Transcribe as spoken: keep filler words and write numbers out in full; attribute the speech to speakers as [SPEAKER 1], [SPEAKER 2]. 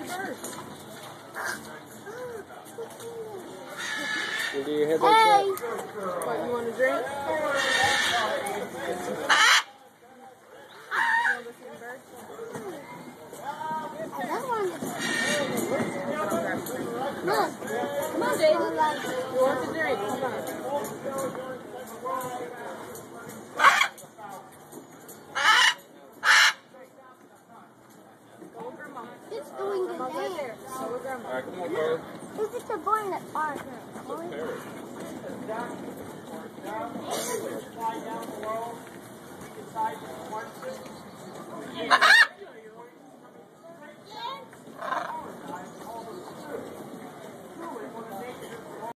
[SPEAKER 1] We'll do your head like
[SPEAKER 2] Hey.
[SPEAKER 1] that.
[SPEAKER 3] What, you want a drink?
[SPEAKER 2] Look,
[SPEAKER 3] Come on, Jaden. You want the drink? Come on.
[SPEAKER 2] it's doing the
[SPEAKER 3] Grandma's right there.
[SPEAKER 2] dance.
[SPEAKER 3] Go with Grandma.
[SPEAKER 1] All right, come on, Parrot.
[SPEAKER 2] This is the boy in the park.
[SPEAKER 1] Parrot.